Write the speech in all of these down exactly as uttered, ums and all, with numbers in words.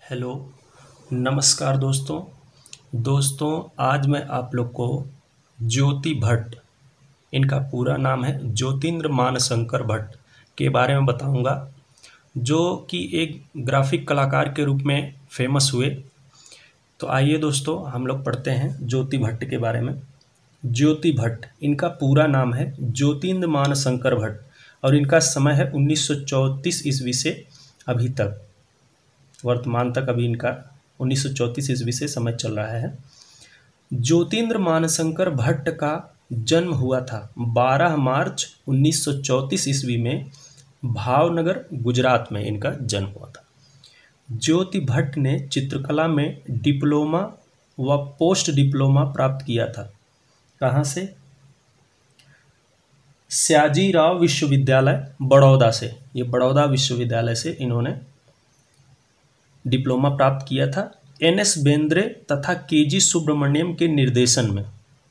Hello, नमस्कार दोस्तों। दोस्तों आज मैं आप लोग को ज्योति भट्ट, इनका पूरा नाम है ज्योतिन्द्र मानशंकर भट्ट के बारे में बताऊंगा, जो कि एक ग्राफिक कलाकार के रूप में फेमस हुए। तो आइए दोस्तों हम लोग पढ़ते हैं ज्योति भट्ट के बारे में। ज्योति भट्ट, इनका पूरा नाम है ज्योतिन्द्र मानशंकर भट्ट और इनका समय है उन्नीस सौ चौंतीस ईस्वी से अभी तक, वर्तमान तक अभी इनका उन्नीस सौ चौंतीस ईस्वी से समय चल रहा है। ज्योतिन्द्र मानशंकर भट्ट का जन्म हुआ था बारह मार्च उन्नीस सौ चौंतीस ईस्वी में, भावनगर गुजरात में इनका जन्म हुआ था। ज्योति भट्ट ने चित्रकला में डिप्लोमा व पोस्ट डिप्लोमा प्राप्त किया था। कहाँ से? सयाजीराव विश्वविद्यालय बड़ौदा से। ये बड़ौदा विश्वविद्यालय से इन्होंने डिप्लोमा प्राप्त किया था, एन एस बेंद्रे तथा के जी सुब्रमण्यम के निर्देशन में।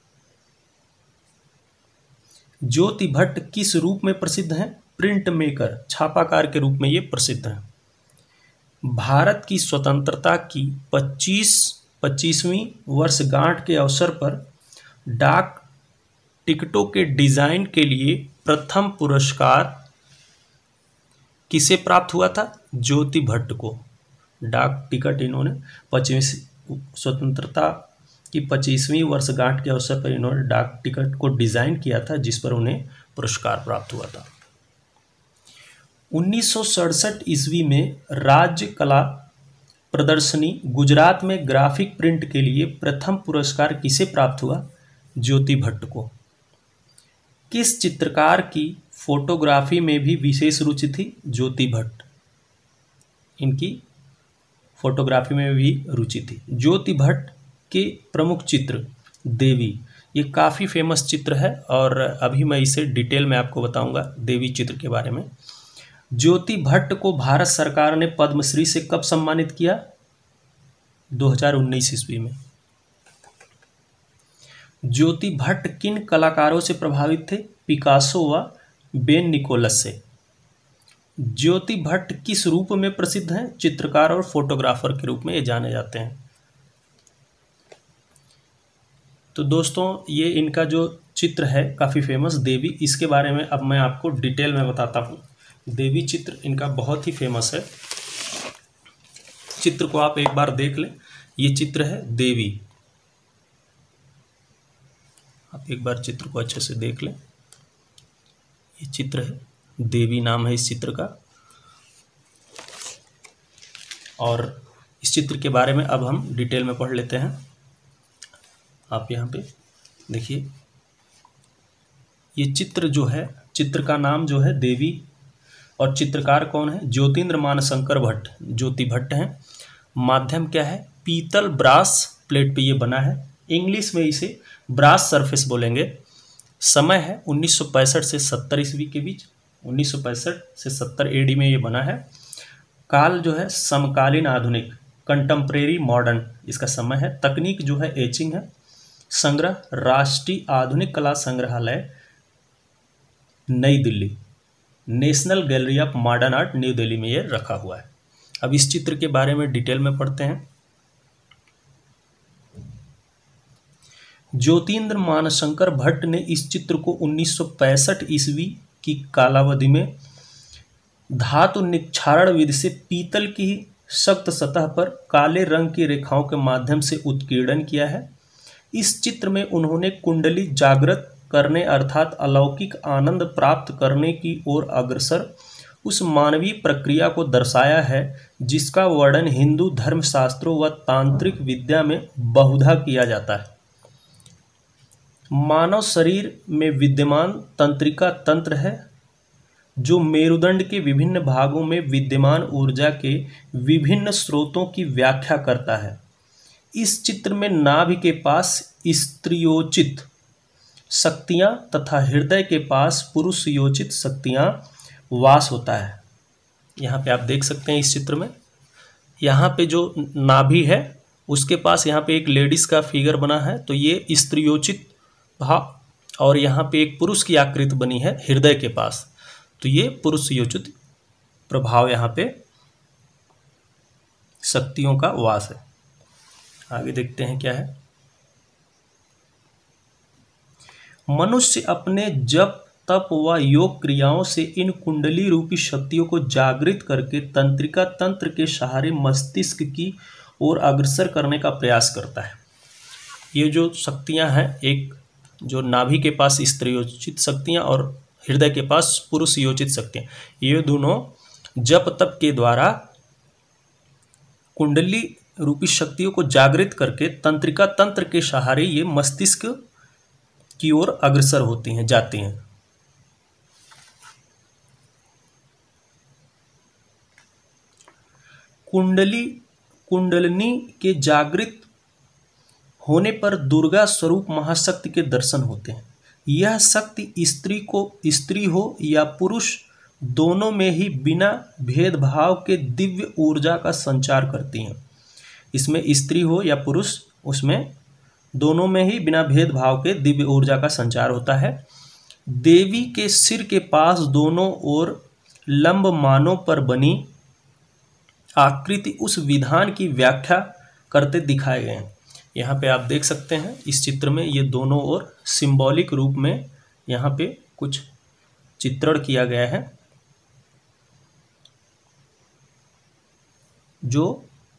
ज्योति भट्ट किस रूप में प्रसिद्ध हैं? प्रिंट मेकर, छापाकार के रूप में ये प्रसिद्ध हैं। भारत की स्वतंत्रता की पच्चीस पच्चीसवीं वर्षगांठ के अवसर पर डाक टिकटों के डिजाइन के लिए प्रथम पुरस्कार किसे प्राप्त हुआ था? ज्योति भट्ट को। डाक टिकट इन्होंने पच्चीस स्वतंत्रता की पच्चीसवीं वर्षगांठ के अवसर पर इन्होंने डाक टिकट को डिजाइन किया था, जिस पर उन्हें पुरस्कार प्राप्त हुआ था। उन्नीस सौ सड़सठ ईस्वी में राज्य कला प्रदर्शनी गुजरात में ग्राफिक प्रिंट के लिए प्रथम पुरस्कार किसे प्राप्त हुआ? ज्योति भट्ट को। किस चित्रकार की फोटोग्राफी में भी विशेष रुचि थी? ज्योति भट्ट, इनकी फोटोग्राफी में भी रुचि थी। ज्योति भट्ट के प्रमुख चित्र देवी, ये काफ़ी फेमस चित्र है और अभी मैं इसे डिटेल में आपको बताऊंगा देवी चित्र के बारे में। ज्योति भट्ट को भारत सरकार ने पद्मश्री से कब सम्मानित किया? दो हज़ार उन्नीस ईस्वी में। ज्योति भट्ट किन कलाकारों से प्रभावित थे? पिकासो व बेन निकोलस से। ज्योति भट्ट किस रूप में प्रसिद्ध हैं? चित्रकार और फोटोग्राफर के रूप में ये जाने जाते हैं। तो दोस्तों ये इनका जो चित्र है काफ़ी फेमस देवी, इसके बारे में अब मैं आपको डिटेल में बताता हूँ। देवी चित्र इनका बहुत ही फेमस है। चित्र को आप एक बार देख लें। ये चित्र है देवी, आप एक बार चित्र को अच्छे से देख लें। ये चित्र है देवी, नाम है इस चित्र का। और इस चित्र के बारे में अब हम डिटेल में पढ़ लेते हैं। आप यहाँ पे देखिए, ये चित्र जो है, चित्र का नाम जो है देवी और चित्रकार कौन है? ज्योतिन्द्र मानशंकर भट्ट, ज्योति भट्ट हैं। माध्यम क्या है? पीतल ब्रास प्लेट पे ये बना है। इंग्लिश में इसे ब्रास सरफेस बोलेंगे। समय है उन्नीस सौ पैंसठ से सत्तर ईस्वी के बीच, उन्नीस सौ पैंसठ से सत्तर एडी में ये बना है। काल जो है समकालीन आधुनिक, कंटेम्प्रेरी मॉडर्न इसका समय है। तकनीक जो है एचिंग है। संग्रह राष्ट्रीय आधुनिक कला संग्रहालय नई Delhi, national gallery of modern art new Delhi में ये रखा हुआ है। अब इस चित्र के बारे में डिटेल में पढ़ते हैं। ज्योतिन्द्र मानशंकर भट्ट ने इस चित्र को उन्नीस सौ पैंसठ ईस्वी की कालावधि में धातु निक्षारण विधि से पीतल की सख्त सतह पर काले रंग की रेखाओं के माध्यम से उत्कीर्णन किया है। इस चित्र में उन्होंने कुंडली जागृत करने अर्थात अलौकिक आनंद प्राप्त करने की ओर अग्रसर उस मानवीय प्रक्रिया को दर्शाया है, जिसका वर्णन हिंदू धर्मशास्त्रों व तांत्रिक विद्या में बहुधा किया जाता है। मानव शरीर में विद्यमान तंत्रिका तंत्र है, जो मेरुदंड के विभिन्न भागों में विद्यमान ऊर्जा के विभिन्न स्रोतों की व्याख्या करता है। इस चित्र में नाभि के पास स्त्रियोचित शक्तियाँ तथा हृदय के पास पुरुषयोचित शक्तियाँ वास होता है। यहाँ पे आप देख सकते हैं इस चित्र में, यहाँ पे जो नाभि है उसके पास यहाँ पे एक लेडीज का फिगर बना है, तो ये स्त्रियोचित भाव, और यहाँ पे एक पुरुष की आकृति बनी है हृदय के पास, तो ये पुरुष योचित प्रभाव यहाँ पे शक्तियों का वास है। आगे देखते हैं क्या है। मनुष्य अपने जप तप व योग क्रियाओं से इन कुंडली रूपी शक्तियों को जागृत करके तंत्रिका तंत्र के सहारे मस्तिष्क की ओर अग्रसर करने का प्रयास करता है। ये जो शक्तियां हैं, एक जो नाभि के पास स्त्रीयोचित शक्तियां और हृदय के पास पुरुष योचित शक्तियां, ये दोनों जप तप के द्वारा कुंडली रूपी शक्तियों को जागृत करके तंत्रिका तंत्र के सहारे ये मस्तिष्क की ओर अग्रसर होती हैं, जाती हैं। कुंडली कुंडलिनी के जागृत होने पर दुर्गा स्वरूप महाशक्ति के दर्शन होते हैं। यह शक्ति स्त्री को स्त्री हो या पुरुष दोनों में ही बिना भेदभाव के दिव्य ऊर्जा का संचार करती हैं। इसमें स्त्री हो या पुरुष, उसमें दोनों में ही बिना भेदभाव के दिव्य ऊर्जा का संचार होता है। देवी के सिर के पास दोनों ओर लंब मानों पर बनी आकृति उस विधान की व्याख्या करते दिखाए गए हैं। यहाँ पे आप देख सकते हैं इस चित्र में ये दोनों ओर सिंबॉलिक रूप में यहाँ पे कुछ चित्रण किया गया है, जो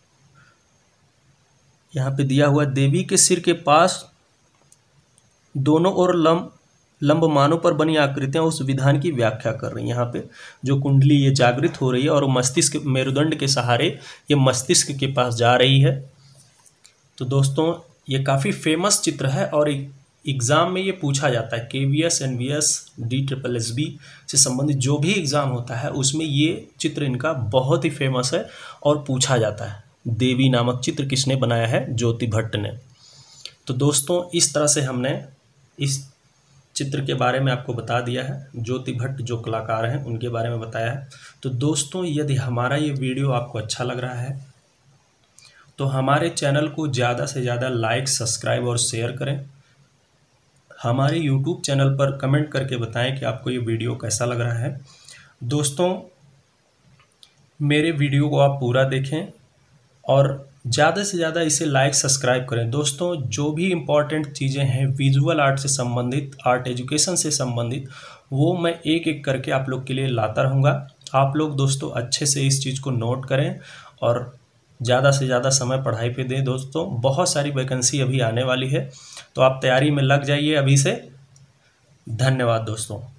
यहाँ पे दिया हुआ देवी के सिर के पास दोनों ओर लंब लंब मानों पर बनी आकृतियां उस विधान की व्याख्या कर रही हैं। यहाँ पे जो कुंडली ये जागृत हो रही है और मस्तिष्क मेरुदंड के सहारे ये मस्तिष्क के पास जा रही है। तो दोस्तों ये काफ़ी फेमस चित्र है और एग्ज़ाम में ये पूछा जाता है। K V S, N V S, D triple S B से संबंधित जो भी एग्ज़ाम होता है उसमें ये चित्र इनका बहुत ही फेमस है और पूछा जाता है। देवी नामक चित्र किसने बनाया है? ज्योति भट्ट ने। तो दोस्तों इस तरह से हमने इस चित्र के बारे में आपको बता दिया है। ज्योति भट्ट जो कलाकार हैं उनके बारे में बताया है। तो दोस्तों यदि हमारा ये वीडियो आपको अच्छा लग रहा है तो हमारे चैनल को ज़्यादा से ज़्यादा लाइक, सब्सक्राइब और शेयर करें। हमारे यूट्यूब चैनल पर कमेंट करके बताएं कि आपको ये वीडियो कैसा लग रहा है। दोस्तों मेरे वीडियो को आप पूरा देखें और ज़्यादा से ज़्यादा इसे लाइक सब्सक्राइब करें। दोस्तों जो भी इम्पॉर्टेंट चीज़ें हैं विजुअल आर्ट से संबंधित, आर्ट एजुकेशन से संबंधित, वो मैं एक एक करके आप लोग के लिए लाता रहूँगा। आप लोग दोस्तों अच्छे से इस चीज़ को नोट करें और ज़्यादा से ज़्यादा समय पढ़ाई पे दें। दोस्तों बहुत सारी वैकेंसी अभी आने वाली है, तो आप तैयारी में लग जाइए अभी से। धन्यवाद दोस्तों।